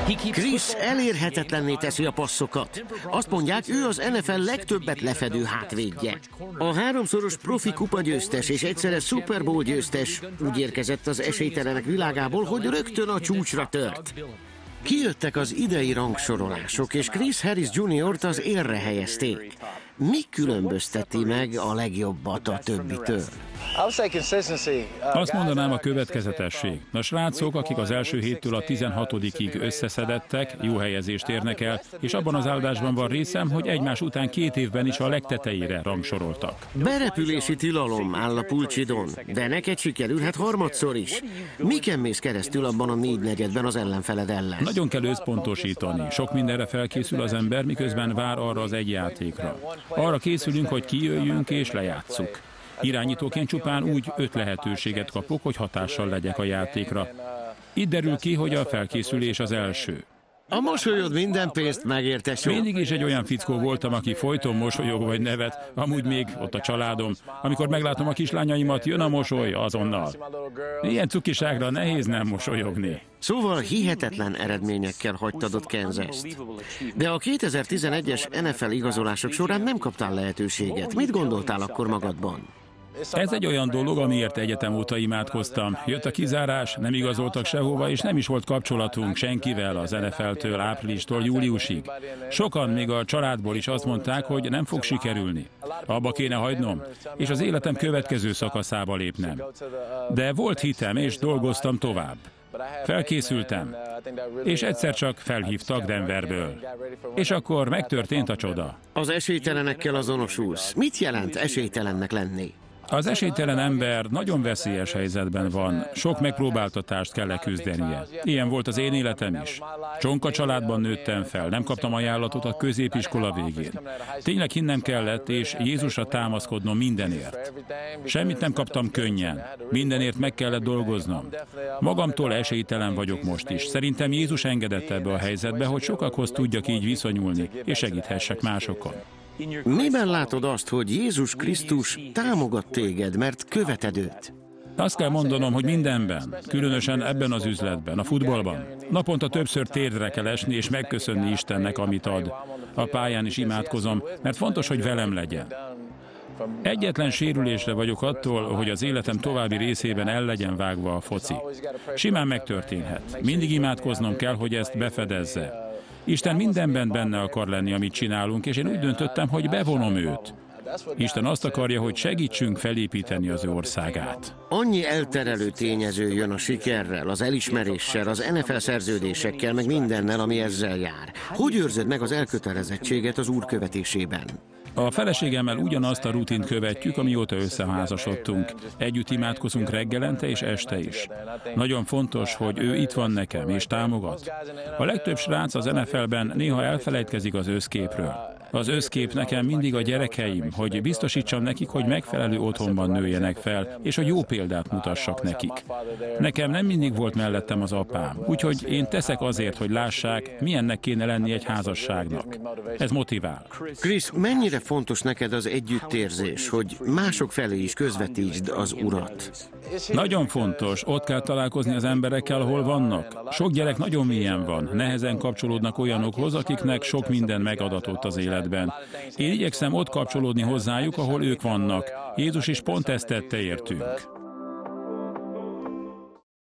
Chris elérhetetlenné teszi a passzokat. Azt mondják, ő az NFL legtöbbet lefedő hátvédje. A háromszoros profi kupagyőztes és egyszeres Super Bowl győztes úgy érkezett az esélytelenek világából, hogy rögtön a csúcsra tört. Kijöttek az idei rangsorolások, és Chris Harris Jr.-t az élre helyezték. Mi különbözteti meg a legjobbat a többitől? Azt mondanám, a következetesség. A srácok, akik az első héttől a 16-ig összeszedettek, jó helyezést érnek el, és abban az áldásban van részem, hogy egymás után 2 évben is a legtetejére rangsoroltak. Berepülési tilalom áll a pulcsidon, de neked sikerülhet harmadszor is. Miken mész keresztül abban a 4/4-ben az ellenfeled ellen? Nagyon kell összpontosítani. Sok mindenre felkészül az ember, miközben vár arra az egy játékra. Arra készülünk, hogy kijöjjünk és lejátsszuk. Irányítóként csupán úgy 5 lehetőséget kapok, hogy hatással legyek a játékra. Itt derül ki, hogy a felkészülés az első. A mosolyod minden pénzt megérte. Mindig is egy olyan fickó voltam, aki folyton mosolyog vagy nevet, amúgy még ott a családom. Amikor meglátom a kislányaimat, jön a mosoly azonnal. Ilyen cukiságra nehéz nem mosolyogni. Szóval hihetetlen eredményekkel hagytad ott Kansast. De a 2011-es NFL igazolások során nem kaptál lehetőséget. Mit gondoltál akkor magadban? Ez egy olyan dolog, amiért egyetem óta imádkoztam. Jött a kizárás, nem igazoltak sehova, és nem is volt kapcsolatunk senkivel az NFL-től áprilistól júliusig. Sokan, még a családból is azt mondták, hogy nem fog sikerülni. Abba kéne hagynom, és az életem következő szakaszába lépnem. De volt hitem, és dolgoztam tovább. Felkészültem, és egyszer csak felhívtak Denverből. És akkor megtörtént a csoda. Az esélytelenekkel azonosulsz. Mit jelent esélytelennek lenni? Az esélytelen ember nagyon veszélyes helyzetben van, sok megpróbáltatást kell leküzdenie. Ilyen volt az én életem is. Csonka családban nőttem fel, nem kaptam ajánlatot a középiskola végén. Tényleg hinnem kellett, és Jézusra támaszkodnom mindenért. Semmit nem kaptam könnyen, mindenért meg kellett dolgoznom. Magamtól esélytelen vagyok most is. Szerintem Jézus engedett ebbe a helyzetbe, hogy sokakhoz tudjak így viszonyulni, és segíthessek másokon. Miben látod azt, hogy Jézus Krisztus támogat téged, mert követed őt? Azt kell mondanom, hogy mindenben, különösen ebben az üzletben, a futballban. Naponta többször térdre kell esni és megköszönni Istennek, amit ad. A pályán is imádkozom, mert fontos, hogy velem legyen. Egyetlen sérülésre vagyok attól, hogy az életem további részében el legyen vágva a foci. Simán megtörténhet. Mindig imádkoznom kell, hogy ezt befedezze. Isten mindenben benne akar lenni, amit csinálunk, és én úgy döntöttem, hogy bevonom őt. Isten azt akarja, hogy segítsünk felépíteni az ő országát. Annyi elterelő tényező jön a sikerrel, az elismeréssel, az NFL szerződésekkel, meg mindennel, ami ezzel jár. Hogy őrzöd meg az elkötelezettséget az Úr követésében? A feleségemmel ugyanazt a rutint követjük, amióta összeházasodtunk. Együtt imádkozunk reggelente és este is. Nagyon fontos, hogy ő itt van nekem és támogat. A legtöbb srác az NFL-ben néha elfelejtkezik az összképről. Az összkép nekem mindig a gyerekeim, hogy biztosítsam nekik, hogy megfelelő otthonban nőjenek fel, és hogy jó példát mutassak nekik. Nekem nem mindig volt mellettem az apám, úgyhogy én teszek azért, hogy lássák, milyennek kéne lenni egy házasságnak. Ez motivál. Chris, mennyire fontos neked az együttérzés, hogy mások felé is közvetítsd az Urat? Nagyon fontos, ott kell találkozni az emberekkel, ahol vannak. Sok gyerek nagyon mélyen van, nehezen kapcsolódnak olyanokhoz, akiknek sok minden megadatott az életben. Én igyekszem ott kapcsolódni hozzájuk, ahol ők vannak. Jézus is pont ezt tette értünk.